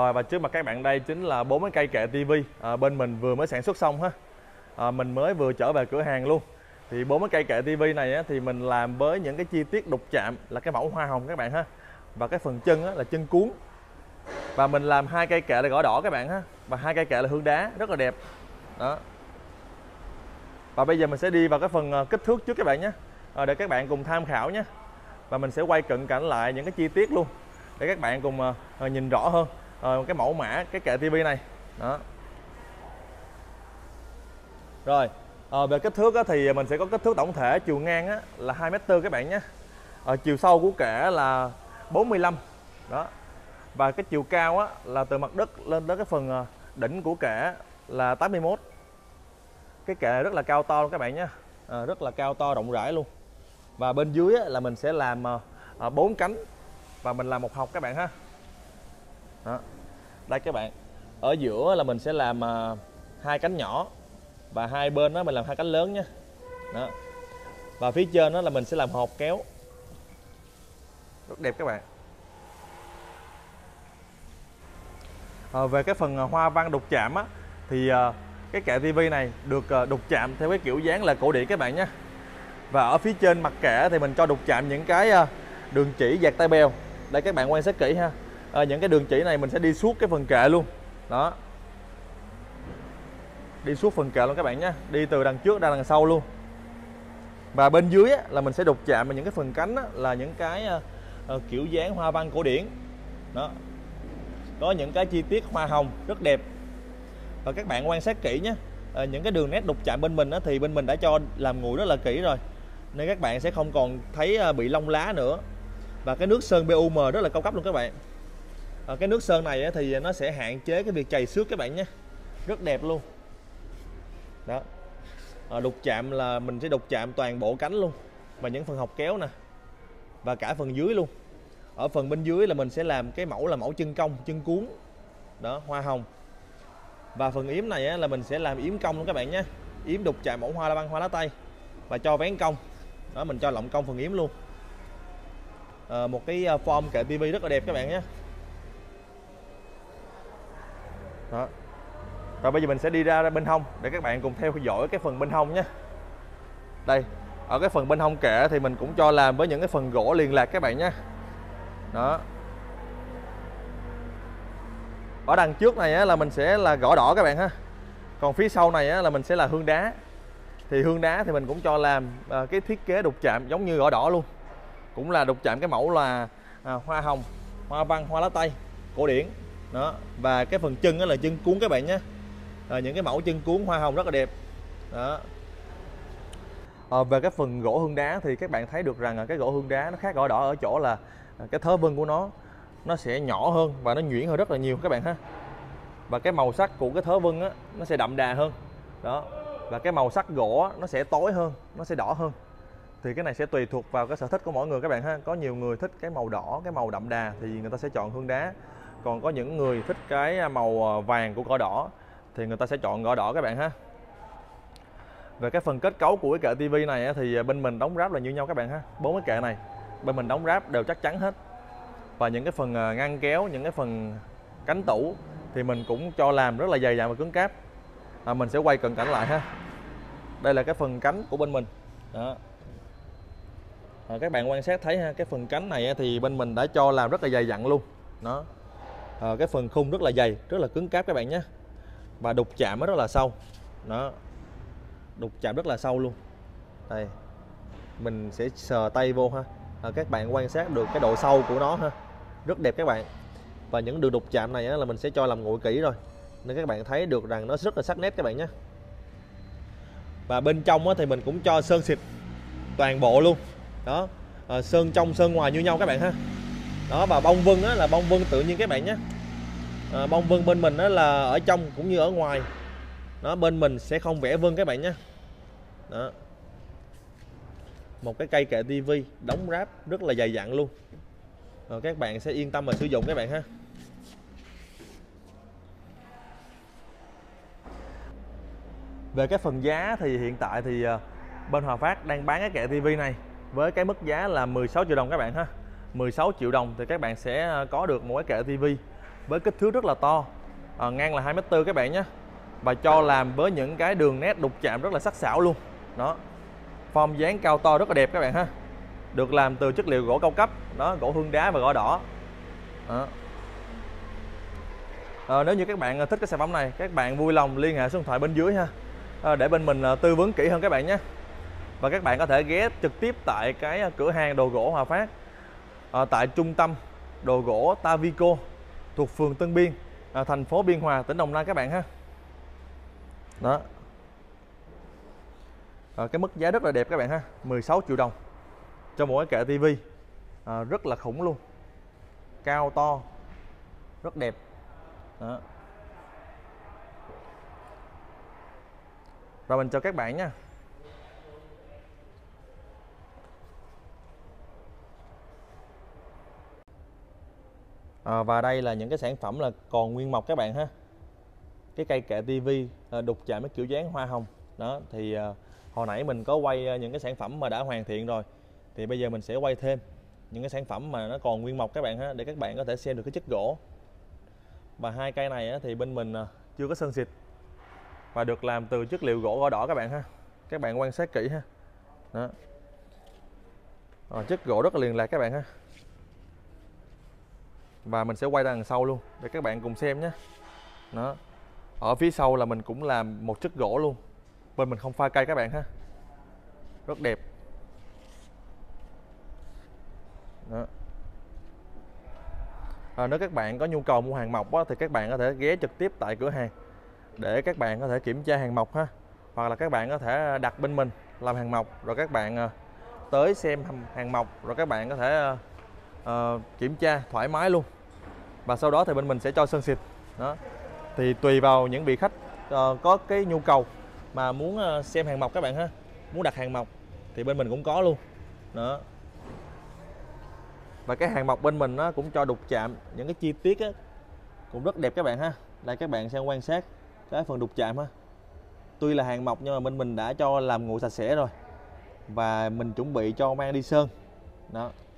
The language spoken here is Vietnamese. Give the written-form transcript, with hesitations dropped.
Rồi, và trước mặt các bạn đây chính là 4 cái cây kệ tivi bên mình vừa mới sản xuất xong ha. Mình mới vừa trở về cửa hàng luôn. Thì 4 cái cây kệ tivi này á, thì mình làm với những cái chi tiết đục chạm là cái mẫu hoa hồng các bạn ha. Và cái phần chân á, là chân cuốn. Và mình làm 2 cây kệ là gõ đỏ các bạn ha. Và 2 cây kệ là hương đá, rất là đẹp. Đó. Và bây giờ mình sẽ đi vào cái phần kích thước trước các bạn nhé, để các bạn cùng tham khảo nhé. Và mình sẽ quay cận cảnh lại những cái chi tiết luôn để các bạn cùng nhìn rõ hơn cái mẫu mã cái kệ tivi này. Đó. Rồi, về kích thước á, thì mình sẽ có kích thước tổng thể chiều ngang á, là 2m4 các bạn nhé. Chiều sâu của kệ là 45. Đó. Và cái chiều cao á, là từ mặt đất lên tới cái phần đỉnh của kệ là 81. Cái kệ này rất là cao to luôn các bạn nhé, rất là cao to rộng rãi luôn. Và bên dưới á, là mình sẽ làm 4 cánh và mình làm một hộc các bạn ha. Đó. Đây các bạn, ở giữa là mình sẽ làm 2 cánh nhỏ và hai bên đó mình làm 2 cánh lớn nhé. Đó. Và phía trên đó là mình sẽ làm hộp kéo, rất đẹp các bạn. Về cái phần hoa văn đục chạm á, thì cái kệ tivi này được đục chạm theo cái kiểu dáng là cổ điển các bạn nhé. Và ở phía trên mặt kệ thì mình cho đục chạm những cái đường chỉ dạt tay bèo. Đây các bạn quan sát kỹ ha. Những cái đường chỉ này mình sẽ đi suốt cái phần kệ luôn. Đó. Đi suốt phần kệ luôn các bạn nhé, đi từ đằng trước ra đằng sau luôn. Và bên dưới á, là mình sẽ đục chạm vào những cái phần cánh á, là những cái kiểu dáng hoa văn cổ điển. Đó. Có những cái chi tiết hoa hồng rất đẹp. Và các bạn quan sát kỹ nhé, những cái đường nét đục chạm bên mình á, thì bên mình đã cho làm nguội rất là kỹ rồi, nên các bạn sẽ không còn thấy bị lông lá nữa. Và cái nước sơn BUM rất là cao cấp luôn các bạn. Cái nước sơn này á, thì nó sẽ hạn chế cái việc chày xước các bạn nhé, rất đẹp luôn. Đó. Đục chạm là mình sẽ đục chạm toàn bộ cánh luôn, và những phần hộc kéo nè, và cả phần dưới luôn. Ở phần bên dưới là mình sẽ làm cái mẫu là mẫu chân cong, chân cuốn. Đó, hoa hồng. Và phần yếm này á, là mình sẽ làm yếm cong luôn các bạn nhé, yếm đục chạm mẫu hoa la băng, hoa lá tây và cho vén cong. Đó, mình cho lọng cong phần yếm luôn. Một cái form kệ tivi rất là đẹp các bạn nhé. Đó. Rồi bây giờ mình sẽ đi ra bên hông để các bạn cùng theo dõi cái phần bên hông nhé. Đây, ở cái phần bên hông kệ thì mình cũng cho làm với những cái phần gỗ liền lạc các bạn nhé. Đó. Ở đằng trước này á, là mình sẽ là gỗ đỏ các bạn ha. Còn phía sau này á, là mình sẽ là hương đá. Thì hương đá thì mình cũng cho làm cái thiết kế đục chạm giống như gỗ đỏ luôn. Cũng là đục chạm cái mẫu là hoa hồng, hoa văn, hoa lá tây cổ điển. Đó. Và cái phần chân đó là chân cuốn các bạn nhé. Những cái mẫu chân cuốn hoa hồng rất là đẹp. Đó. Về cái phần gỗ hương đá thì các bạn thấy được rằng cái gỗ hương đá nó khác gỗ đỏ ở chỗ là cái thớ vân của nó sẽ nhỏ hơn và nó nhuyễn hơn rất là nhiều các bạn ha. Và cái màu sắc của cái thớ vân á, nó sẽ đậm đà hơn. Đó. Và cái màu sắc gỗ á, nó sẽ tối hơn, nó sẽ đỏ hơn. Thì cái này sẽ tùy thuộc vào cái sở thích của mỗi người các bạn ha. Có nhiều người thích cái màu đỏ, cái màu đậm đà thì người ta sẽ chọn hương đá. Còn có những người thích cái màu vàng của gỗ đỏ thì người ta sẽ chọn gỗ đỏ các bạn ha. Về cái phần kết cấu của cái kệ tivi này á, thì bên mình đóng ráp là như nhau các bạn ha. 4 cái kệ này bên mình đóng ráp đều chắc chắn hết. Và những cái phần ngăn kéo, những cái phần cánh tủ thì mình cũng cho làm rất là dày dặn và cứng cáp. Mình sẽ quay cận cảnh lại ha. Đây là cái phần cánh của bên mình. Đó. Các bạn quan sát thấy ha, cái phần cánh này thì bên mình đã cho làm rất là dày dặn luôn. Đó. Cái phần khung rất là dày, rất là cứng cáp các bạn nhé. Và đục chạm nó rất là sâu. Đó. Đục chạm rất là sâu luôn. Đây. Mình sẽ sờ tay vô ha. Các bạn quan sát được cái độ sâu của nó ha. Rất đẹp các bạn. Và những đường đục chạm này là mình sẽ cho làm nguội kỹ rồi, nên các bạn thấy được rằng nó rất là sắc nét các bạn nhé. Và bên trong thì mình cũng cho sơn xịt toàn bộ luôn. Đó. Sơn trong sơn ngoài như nhau các bạn ha. Đó. Và bông vân là bông vân tự nhiên các bạn nhé. Bông vân bên mình là ở trong cũng như ở ngoài. Đó, bên mình sẽ không vẽ vân các bạn nhé. Đó. Một cái cây kệ tivi đóng ráp rất là dày dặn luôn. Các bạn sẽ yên tâm mà sử dụng các bạn ha. Về cái phần giá thì hiện tại thì bên Hòa Phát đang bán cái kệ tivi này với cái mức giá là 16 triệu đồng các bạn ha. 16 triệu đồng thì các bạn sẽ có được một cái kệ tivi với kích thước rất là to, ngang là 2m4 các bạn nhé, và cho làm với những cái đường nét đục chạm rất là sắc sảo luôn. Đó, form dáng cao to rất là đẹp các bạn ha, được làm từ chất liệu gỗ cao cấp, đó, gỗ hương đá và gỗ đỏ. Đó. Nếu như các bạn thích cái sản phẩm này, các bạn vui lòng liên hệ số điện thoại bên dưới ha, để bên mình tư vấn kỹ hơn các bạn nhé. Và các bạn có thể ghé trực tiếp tại cái cửa hàng đồ gỗ Hòa Phát tại trung tâm đồ gỗ Tavico thuộc phường Tân Biên, thành phố Biên Hòa, tỉnh Đồng Nai các bạn ha. Đó. Cái mức giá rất là đẹp các bạn ha, 16 triệu đồng cho một cái kệ tivi rất là khủng luôn, cao to, rất đẹp. Đó. Rồi mình chào các bạn nha. Và đây là những cái sản phẩm là còn nguyên mộc các bạn ha. Cái cây kệ tivi đục chạm với kiểu dáng hoa hồng. Đó thì hồi nãy mình có quay những cái sản phẩm mà đã hoàn thiện rồi, thì bây giờ mình sẽ quay thêm những cái sản phẩm mà nó còn nguyên mộc các bạn ha, để các bạn có thể xem được cái chất gỗ. Và hai cây này thì bên mình chưa có sơn xịt và được làm từ chất liệu gỗ gỗ đỏ các bạn ha. Các bạn quan sát kỹ ha. Đó. Chất gỗ rất là liền lạc các bạn ha. Và mình sẽ quay ra đằng sau luôn để các bạn cùng xem nhé. Đó. Ở phía sau là mình cũng làm một chất gỗ luôn, bên mình không pha cây các bạn ha, rất đẹp. Đó. Nếu các bạn có nhu cầu mua hàng mộc thì các bạn có thể ghé trực tiếp tại cửa hàng để các bạn có thể kiểm tra hàng mộc ha, hoặc là các bạn có thể đặt bên mình làm hàng mộc, rồi các bạn tới xem hàng mộc, rồi các bạn có thể kiểm tra thoải mái luôn, và sau đó thì bên mình sẽ cho sơn xịt. Đó thì tùy vào những vị khách có cái nhu cầu mà muốn xem hàng mộc các bạn ha, muốn đặt hàng mộc thì bên mình cũng có luôn. Đó. Và cái hàng mộc bên mình nó cũng cho đục chạm những cái chi tiết cũng rất đẹp các bạn ha. Đây các bạn xem quan sát cái phần đục chạm ha. Tuy là hàng mộc nhưng mà bên mình đã cho làm nguội sạch sẽ rồi, và mình chuẩn bị cho mang đi sơn. Đó.